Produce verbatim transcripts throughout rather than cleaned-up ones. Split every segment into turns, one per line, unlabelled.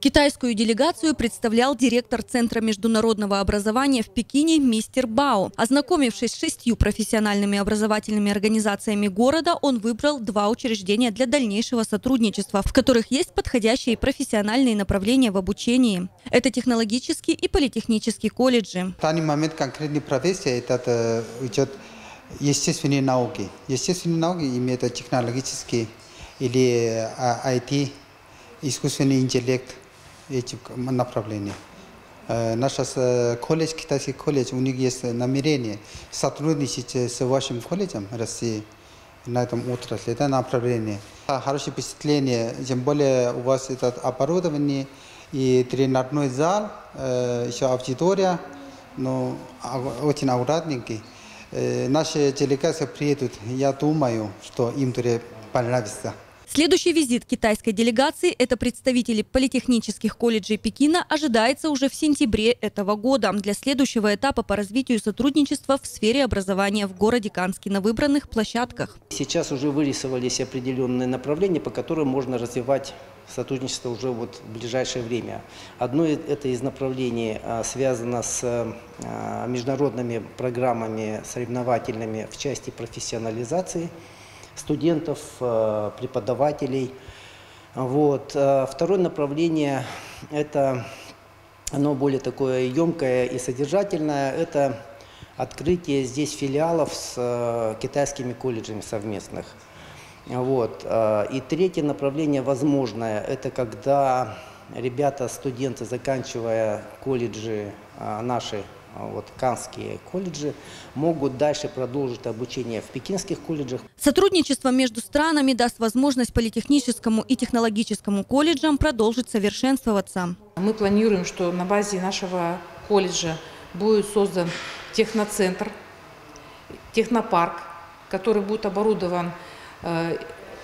Китайскую делегацию представлял директор Центра международного образования в Пекине мистер Бао. Ознакомившись с шестью профессиональными образовательными организациями города, он выбрал два учреждения для дальнейшего сотрудничества, в которых есть подходящие профессиональные направления в обучении. Это технологический и политехнический колледжи.
В данный момент конкретная профессия – это идет естественные науки. Естественные науки имеют технологические или ай ти, искусственный интеллект. Эти направления. Наш колледж, китайский колледж, у них есть намерение сотрудничать с вашим колледжем России на этом отрасли. Это направление. Хорошее впечатление, тем более у вас это оборудование и тренажерный зал, еще аудитория, но очень аккуратненький. Наши делегации приедут, я думаю, что им понравится.
Следующий визит китайской делегации – это представители политехнических колледжей Пекина, ожидается уже в сентябре этого года для следующего этапа по развитию сотрудничества в сфере образования в городе Канске на выбранных площадках.
Сейчас уже вырисовались определенные направления, по которым можно развивать сотрудничество уже вот в ближайшее время. Одно это из направлений связано с международными программами соревновательными в части профессионализации студентов, преподавателей. Вот. Второе направление, это оно более такое емкое и содержательное, это открытие здесь филиалов с китайскими колледжами совместных. Вот. И третье направление возможное, это когда ребята, студенты, заканчивая колледжи наши, вот, канские колледжи, могут дальше продолжить обучение в пекинских колледжах.
Сотрудничество между странами даст возможность политехническому и технологическому колледжам продолжить совершенствоваться.
Мы планируем, что на базе нашего колледжа будет создан техноцентр, технопарк, который будет оборудован э,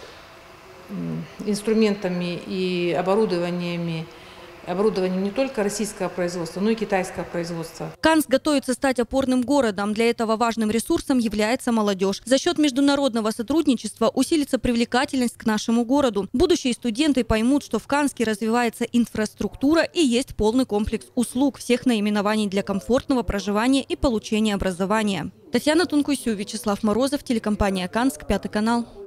инструментами и оборудованиями, Оборудование не только российского производства, но и китайского производства.
Канск готовится стать опорным городом. Для этого важным ресурсом является молодежь. За счет международного сотрудничества усилится привлекательность к нашему городу. Будущие студенты поймут, что в Канске развивается инфраструктура и есть полный комплекс услуг всех наименований для комфортного проживания и получения образования. Татьяна Тункуйсю, Вячеслав Морозов, телекомпания «Канск», Пятый канал.